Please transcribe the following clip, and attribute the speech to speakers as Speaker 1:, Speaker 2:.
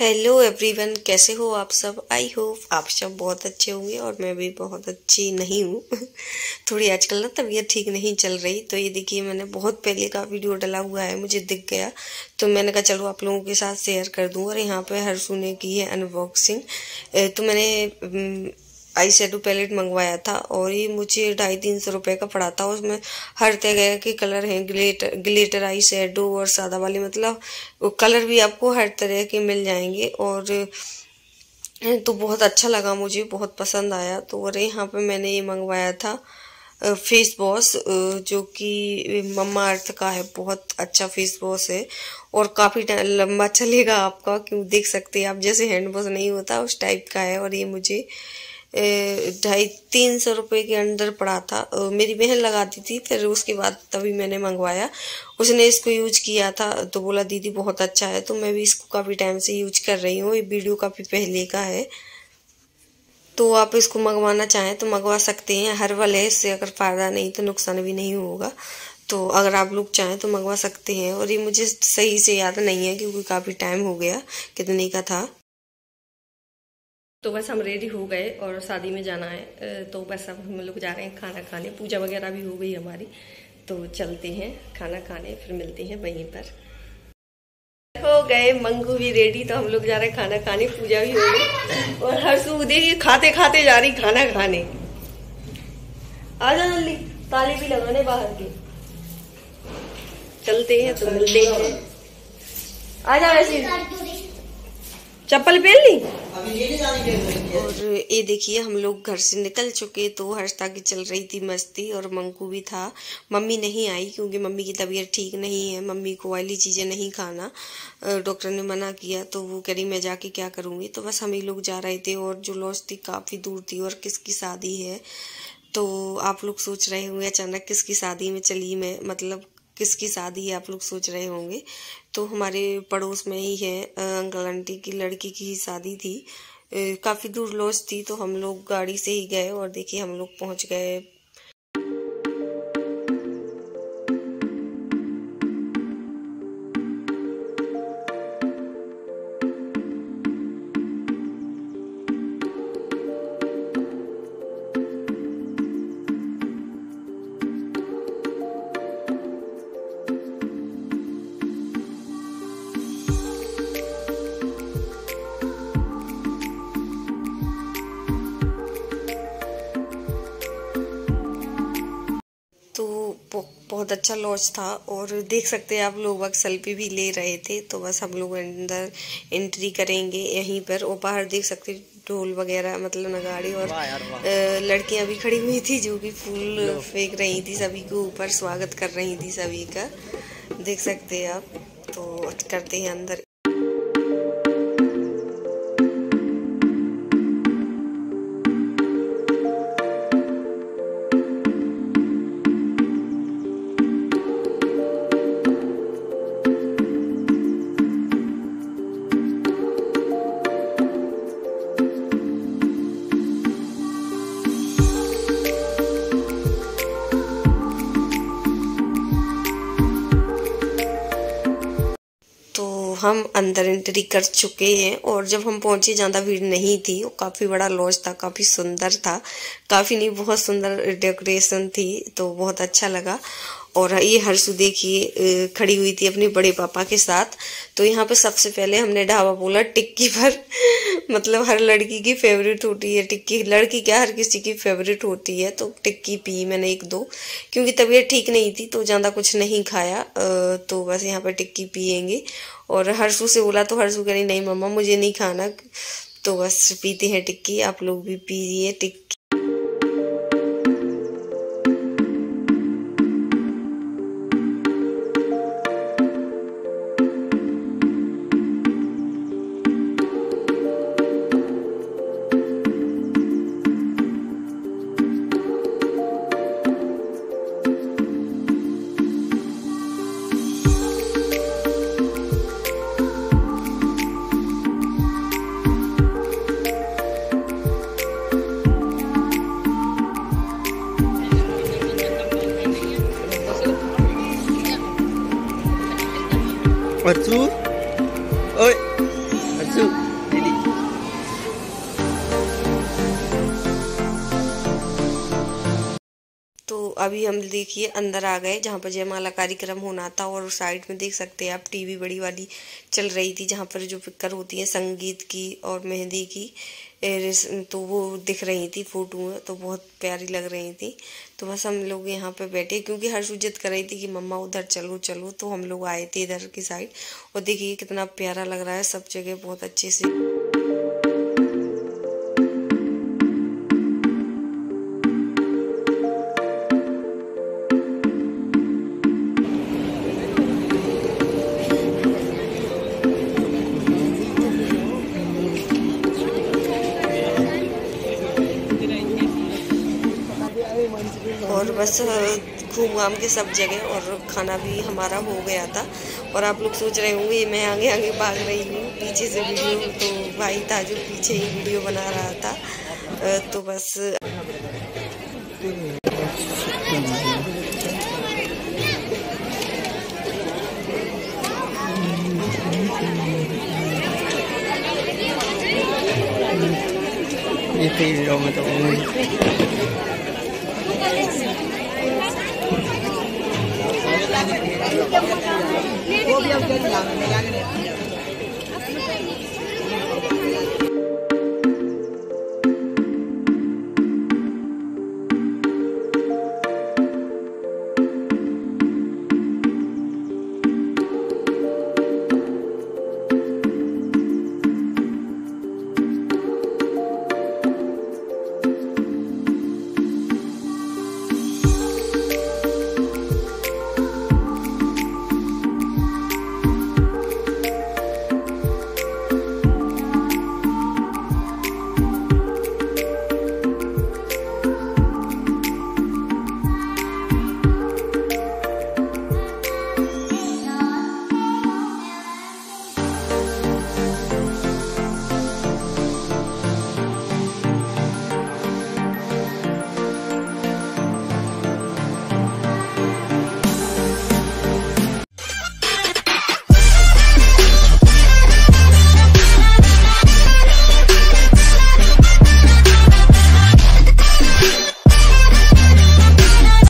Speaker 1: Hello everyone, कैसे हो आप सब। आई होप आप सब बहुत अच्छे होंगे और मैं भी बहुत अच्छी नहीं हूँ। थोड़ी आजकल ना तबीयत ठीक नहीं चल रही। तो ये देखिए, मैंने बहुत पहले का वीडियो डाला हुआ है, मुझे दिख गया तो मैंने कहा चलो आप लोगों के साथ शेयर कर दूँ। और यहाँ पे हर्षू ने की है अनबॉक्सिंग। तो मैंने आई शेडो पैलेट मंगवाया था और ये मुझे 250-300 रुपये का पड़ा था। उसमें हर तरह के कलर हैं, ग्लिटर आई शेडो और सादा वाले, मतलब वो कलर भी आपको हर तरह के मिल जाएंगे। और तो बहुत अच्छा लगा, मुझे बहुत पसंद आया। तो और यहाँ पे मैंने ये मंगवाया था फेस वॉश, जो कि मम्मा अर्थ का है। बहुत अच्छा फेस वॉश है और काफ़ी लंबा चलेगा आपका, क्यों देख सकते हैं आप, जैसे हैंड वॉश नहीं होता उस टाइप का है। और ये मुझे 250-300 रुपये के अंदर पड़ा था। मेरी बहन लगाती थी, फिर उसके बाद तभी मैंने मंगवाया। उसने इसको यूज किया था तो बोला दीदी बहुत अच्छा है। तो मैं भी इसको काफ़ी टाइम से यूज कर रही हूँ। ये वीडियो काफ़ी पहले का है, तो आप इसको मंगवाना चाहें तो मंगवा सकते हैं। हर्बल है, इससे अगर फ़ायदा नहीं तो नुकसान भी नहीं होगा। तो अगर आप लोग चाहें तो मंगवा सकते हैं। और ये मुझे सही से याद नहीं है क्योंकि काफ़ी टाइम हो गया कितने का था। तो बस हम रेडी हो गए और शादी में जाना है। तो बस अब हम लोग जा रहे हैं खाना खाने। पूजा वगैरह भी हो गई हमारी, तो चलते हैं खाना खाने, फिर मिलते हैं वहीं पर। हो गए मंगू भी रेडी, तो हम लोग जा रहे हैं खाना खाने। पूजा भी हो गई और हर्षू देखिए खाते खाते जा रही खाना खाने। आ जा जल्दी, ताले भी लगाने बाहर के। चलते हैं तो मिलते हैं। आ जा, ऐसे चप्पल पहन ली। और ये देखिए हम लोग घर से निकल चुके, तो हर्षता की चल रही थी मस्ती और मंकू भी था। मम्मी नहीं आई क्योंकि मम्मी की तबीयत ठीक नहीं है, मम्मी को ऑयली चीज़ें नहीं खाना, डॉक्टर ने मना किया। तो वो कह रही मैं जाके क्या करूँगी। तो बस हम ही लोग जा रहे थे और जो लॉज थी काफ़ी दूर थी और किसकी शादी है। तो आप लोग सोच रहे होंगे अचानक किसकी शादी में चली मैं, मतलब किसकी शादी है आप लोग सोच रहे होंगे। तो हमारे पड़ोस में ही है, अंकल आंटी की लड़की की ही शादी थी। काफ़ी दूर लॉज थी, तो हम लोग गाड़ी से ही गए और देखिए हम लोग पहुंच गए। तो बहुत अच्छा लॉज था और देख सकते हैं आप लोग वक्त सेल्फी भी ले रहे थे। तो बस हम लोग अंदर एंट्री करेंगे यहीं पर, और बाहर देख सकते ढोल वगैरह, मतलब नगाड़ी, और लड़कियां भी खड़ी हुई थी जो कि फूल फेंक रही थी, सभी को ऊपर स्वागत कर रही थी सभी का, देख सकते हैं आप। तो करते हैं अंदर। हम अंदर एंट्री कर चुके हैं और जब हम पहुंचे ज़्यादा भीड़ नहीं थी। वो काफ़ी बड़ा लॉज था, काफ़ी सुंदर था, काफ़ी नहीं बहुत सुंदर डेकोरेशन थी, तो बहुत अच्छा लगा। और ये हर्षू देखिए खड़ी हुई थी अपने बड़े पापा के साथ। तो यहाँ पे सबसे पहले हमने ढाबा बोला टिक्की पर। मतलब हर लड़की की फेवरेट होती है टिक्की, लड़की क्या हर किसी की फेवरेट होती है। तो टिक्की पी मैंने 1-2, क्योंकि तबीयत ठीक नहीं थी तो ज़्यादा कुछ नहीं खाया। तो बस यहाँ पर टिक्की पियेंगे। और हर्षू से बोला तो हर्षू कह रही नहीं मम्मा मुझे नहीं खाना। तो बस पीते हैं टिक्की, आप लोग भी पीजिए टिक्की।
Speaker 2: Atsu, oi, Atsu.
Speaker 1: अभी हम देखिए अंदर आ गए जहाँ पर जयमाला कार्यक्रम होना था, और साइड में देख सकते हैं आप टीवी बड़ी वाली चल रही थी जहाँ पर जो पिक्चर होती है संगीत की और मेहंदी की, तो वो दिख रही थी फोटो में, तो बहुत प्यारी लग रही थी। तो बस हम लोग यहाँ पे बैठे क्योंकि हर्षू जिद कर रही थी कि मम्मा उधर चलो चलो, तो हम लोग आए थे इधर की साइड। और देखिए कितना प्यारा लग रहा है, सब जगह बहुत अच्छे से। और बस घूम घाम के सब जगह, और खाना भी हमारा हो गया था। और आप लोग सोच रहे होंगे ये मैं आगे आगे भाग रही हूँ पीछे से वीडियो, तो भाई था जो पीछे ही वीडियो बना रहा था। तो बस
Speaker 2: ये वीडियो में तो वो भी अब